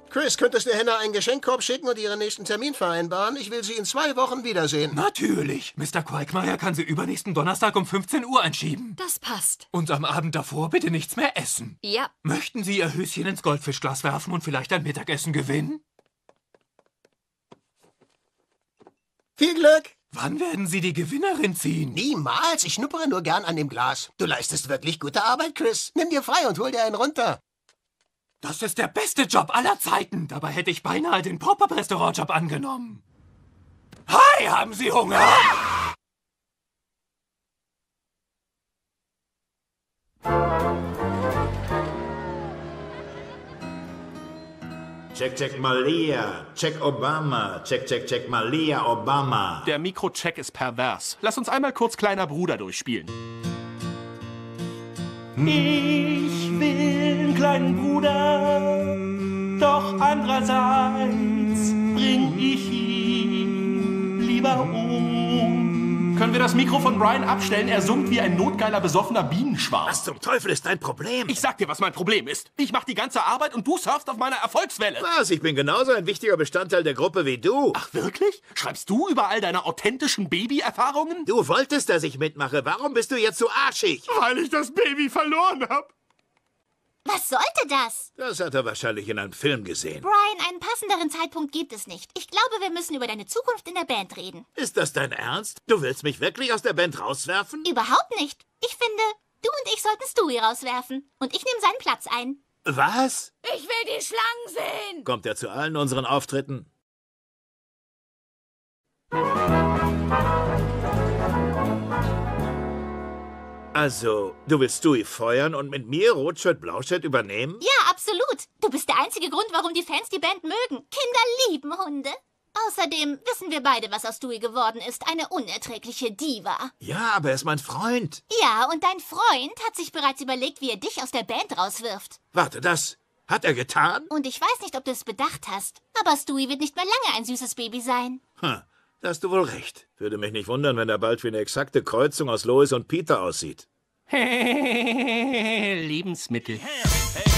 Chris, könntest du Hannah einen Geschenkkorb schicken und ihren nächsten Termin vereinbaren? Ich will sie in 2 Wochen wiedersehen. Natürlich. Mr. Quagmire kann sie übernächsten Donnerstag um 15 Uhr einschieben. Das passt. Und am Abend davor bitte nichts mehr essen. Ja. Möchten Sie Ihr Höschen ins Goldfischglas werfen und vielleicht ein Mittagessen gewinnen? Viel Glück! Wann werden Sie die Gewinnerin ziehen? Niemals, ich schnuppere nur gern an dem Glas. Du leistest wirklich gute Arbeit, Chris. Nimm dir frei und hol dir einen runter. Das ist der beste Job aller Zeiten. Dabei hätte ich beinahe den Pop-Up-Restaurant-Job angenommen. Hi, haben Sie Hunger? Check, check, Malia. Check, Obama. Check, check, check, Malia, Obama. Der Mikrocheck ist pervers. Lass uns einmal kurz kleiner Bruder durchspielen. Ich will einen kleinen Bruder, doch andererseits bring ich ihn lieber um. Können wir das Mikro von Brian abstellen? Er summt wie ein notgeiler, besoffener Bienenschwarm. Was zum Teufel ist dein Problem? Ich sag dir, was mein Problem ist. Ich mach die ganze Arbeit und du surfst auf meiner Erfolgswelle. Was? Ich bin genauso ein wichtiger Bestandteil der Gruppe wie du. Ach, wirklich? Schreibst du über all deine authentischen Baby-Erfahrungen? Du wolltest, dass ich mitmache. Warum bist du jetzt so arschig? Weil ich das Baby verloren hab. Was sollte das? Das hat er wahrscheinlich in einem Film gesehen. Brian, einen passenderen Zeitpunkt gibt es nicht. Ich glaube, wir müssen über deine Zukunft in der Band reden. Ist das dein Ernst? Du willst mich wirklich aus der Band rauswerfen? Überhaupt nicht. Ich finde, du und ich sollten Stewie rauswerfen. Und ich nehme seinen Platz ein. Was? Ich will die Schlangen sehen. Kommt er zu allen unseren Auftritten? Also, du willst Stewie feuern und mit mir Rotshirt, Blaushirt übernehmen? Ja, absolut. Du bist der einzige Grund, warum die Fans die Band mögen. Kinder lieben Hunde. Außerdem wissen wir beide, was aus Stewie geworden ist. Eine unerträgliche Diva. Ja, aber er ist mein Freund. Ja, und dein Freund hat sich bereits überlegt, wie er dich aus der Band rauswirft. Warte, das hat er getan? Und ich weiß nicht, ob du es bedacht hast, aber Stewie wird nicht mehr lange ein süßes Baby sein. Da hast du wohl recht. Würde mich nicht wundern, wenn er bald wie eine exakte Kreuzung aus Lois und Peter aussieht. Lebensmittel. Hey,